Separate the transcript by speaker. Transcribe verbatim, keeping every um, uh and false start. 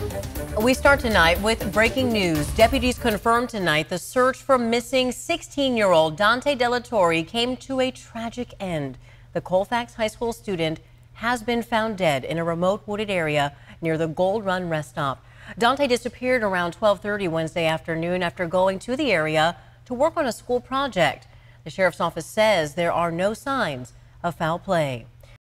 Speaker 1: We start tonight with breaking news. Deputies confirmed tonight the search for missing sixteen-year-old Dante Torre came to a tragic end. The Colfax High School student has been found dead in a remote wooded area near the Gold Run rest stop. Dante disappeared around twelve thirty Wednesday afternoon after going to the area to work on a school project. The sheriff's office says there are no signs of foul play.